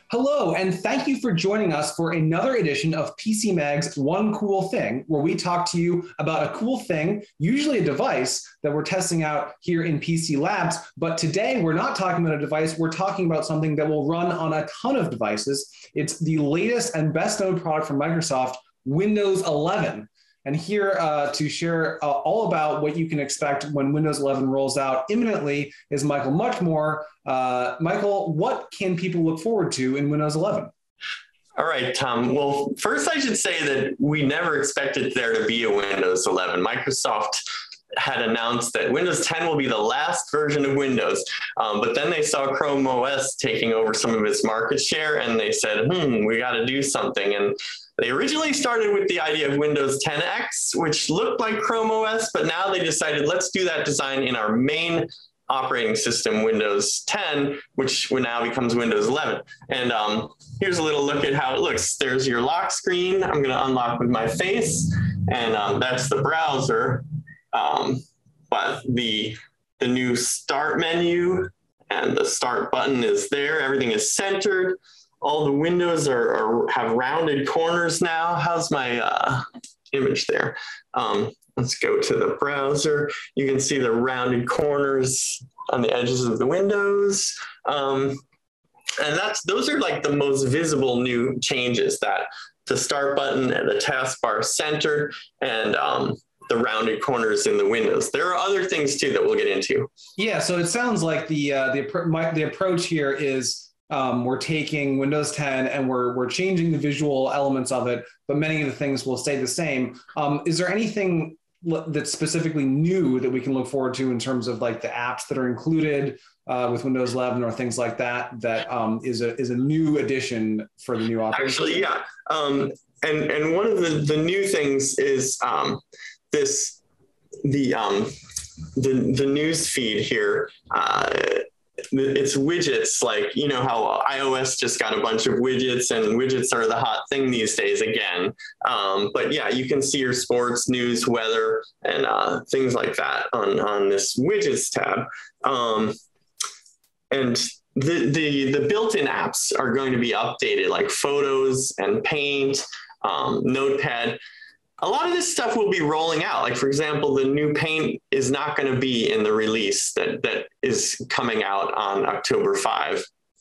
Hello, and thank you for joining us for another edition of PC Mag's One Cool Thing, where we talk to you about a cool thing, usually a device that we're testing out here in PC Labs. But today we're not talking about a device, we're talking about something that will run on a ton of devices. It's the latest and best known product from Microsoft, Windows 11. And here to share all about what you can expect when Windows 11 rolls out imminently is Michael Muchmore. Michael, what can people look forward to in Windows 11? All right, Tom. Well, first I should say that we never expected there to be a Windows 11. Microsoft had announced that Windows 10 will be the last version of Windows, but then they saw Chrome OS taking over some of its market share, and they said, we got to do something. And they originally started with the idea of Windows 10X, which looked like Chrome OS, but now they decided, let's do that design in our main operating system, Windows 10, which now becomes Windows 11. And here's a little look at how it looks. There's your lock screen. I'm going to unlock with my face, and that's the browser. But the new start menu and the start button is there. Everything is centered. All the windows have rounded corners now. How's my image there? Let's go to the browser. You can see the rounded corners on the edges of the windows. And those are like the most visible new changes, that the start button and the taskbar centered, and the rounded corners in the windows. There are other things too that we'll get into. Yeah, so it sounds like the approach here is we're taking Windows 10 and we're changing the visual elements of it, but many of the things will stay the same. Is there anything that's specifically new that we can look forward to in terms of like the apps that are included with Windows 11 or things like that, that is a new addition for the new operating system? Actually, yeah. And one of the new things is the news feed here. It's widgets, like, you know how iOS just got a bunch of widgets, and widgets are the hot thing these days again. But yeah, you can see your sports, news, weather, and things like that on this widgets tab. And the built-in apps are going to be updated, like Photos and Paint, Notepad. A lot of this stuff will be rolling out. Like, for example, the new Paint is not going to be in the release that is coming out on October 5.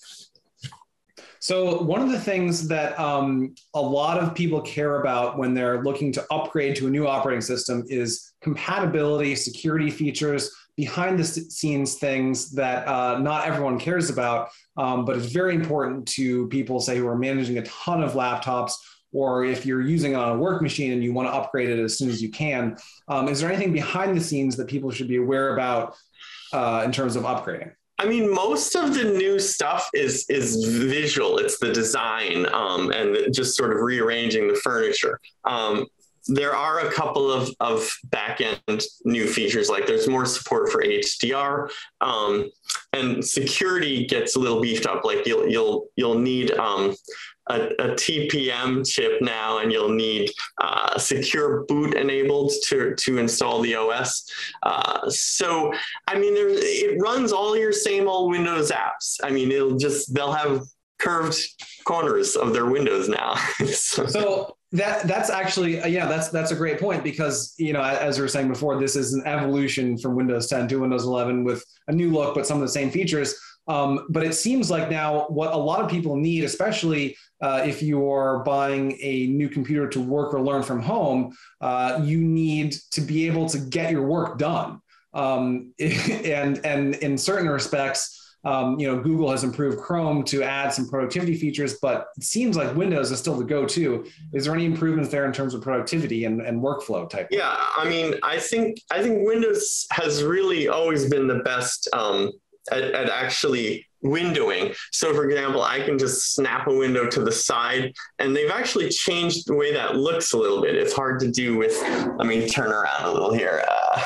So one of the things that a lot of people care about when they're looking to upgrade to a new operating system is compatibility, security features, behind the scenes things that not everyone cares about, but it's very important to people, say, who are managing a ton of laptops, or if you're using it on a work machine and you want to upgrade it as soon as you can. Is there anything behind the scenes that people should be aware about in terms of upgrading? I mean, most of the new stuff is visual. It's the design and just sort of rearranging the furniture. There are a couple of back-end new features, like there's more support for HDR, and security gets a little beefed up. Like you'll need a TPM chip now, and you'll need secure boot enabled to install the OS. So, I mean, it runs all your same old Windows apps. I mean, they'll have curved corners of their windows now. So that's actually, that's a great point, because, you know, as we were saying before, this is an evolution from Windows 10 to Windows 11 with a new look, but some of the same features. But it seems like now what a lot of people need, especially if you're buying a new computer to work or learn from home, you need to be able to get your work done. And in certain respects, Google has improved Chrome to add some productivity features, but it seems like Windows is still the go-to. Is there any improvements there in terms of productivity and workflow type? Yeah, I mean, I think Windows has really always been the best at actually windowing. So for example, I can just snap a window to the side, and they've actually changed the way that looks a little bit. It's hard to do with, let me turn around a little here.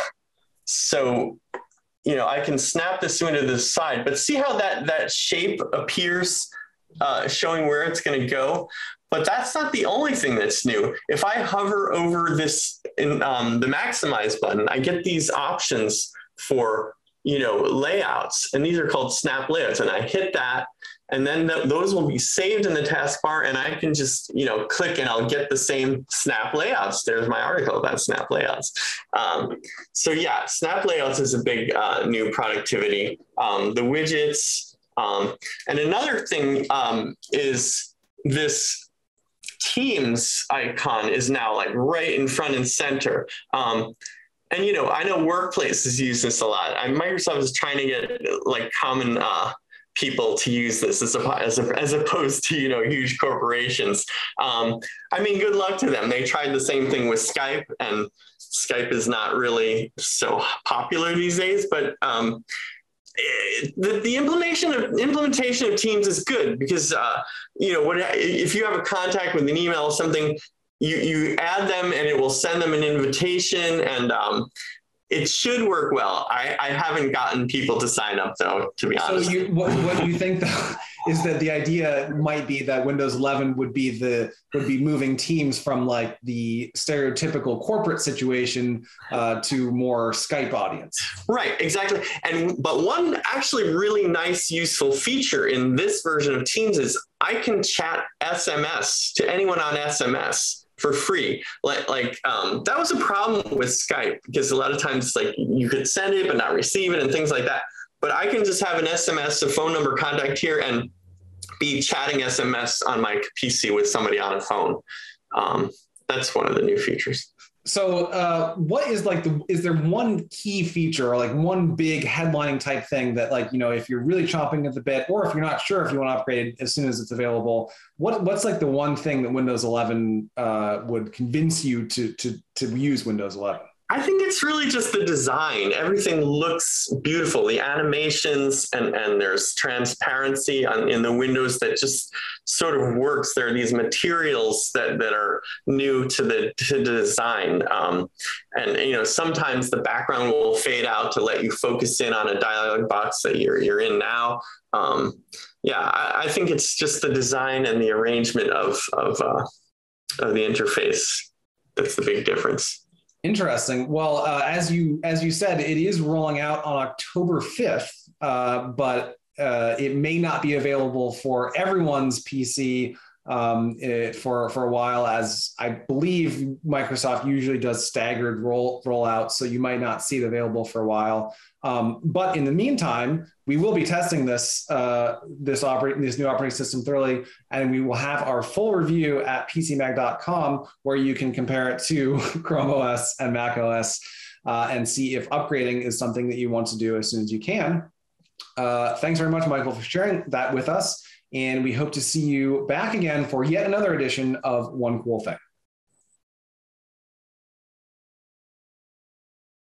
So, you know, I can snap this window to the side, but see how that shape appears, showing where it's going to go. But that's not the only thing that's new. If I hover over this in the maximize button, I get these options for layouts, and these are called snap layouts. And I hit that, and then those will be saved in the taskbar, and I can just, click and I'll get the same snap layouts. There's my article about snap layouts. So yeah, snap layouts is a big new productivity. The widgets. And another thing is this Teams icon is now like right in front and center. And, I know workplaces use this a lot. Microsoft is trying to get like common people to use this as opposed to, huge corporations. Good luck to them. They tried the same thing with Skype, and Skype is not really so popular these days, but the implementation of Teams is good because, if you have a contact with an email or something, you add them and it will send them an invitation, and it should work well. I haven't gotten people to sign up though, to be honest. So what you think though, is that the idea might be that Windows 11 would be moving Teams from like the stereotypical corporate situation to more Skype audience. Right, exactly. But one actually really nice, useful feature in this version of Teams is I can chat SMS to anyone on SMS for free. That was a problem with Skype because a lot of times like you could send it but not receive it and things like that. But I can just have an SMS, a phone number, contact here, and be chatting SMS on my PC with somebody on a phone. That's one of the new features. So what is is there one key feature or like one big headlining type thing that if you're really chomping at the bit, or if you're not sure if you want to upgrade as soon as it's available, what's like the one thing that Windows 11 would convince you to use Windows 11? I think it's really just the design. Everything looks beautiful. The animations and there's transparency in the windows that just sort of works. There are these materials that are new to the design. And sometimes the background will fade out to let you focus in on a dialog box that you're in now. I think it's just the design and the arrangement of the interface. That's the big difference. Interesting. Well, as you said, it is rolling out on October 5th, but it may not be available for everyone's PC for a while, as I believe Microsoft usually does staggered rollout, so you might not see it available for a while. But in the meantime, we will be testing this new operating system thoroughly, and we will have our full review at PCMag.com, where you can compare it to Chrome OS and Mac OS and see if upgrading is something that you want to do as soon as you can. Thanks very much, Michael, for sharing that with us, and we hope to see you back again for yet another edition of One Cool Thing.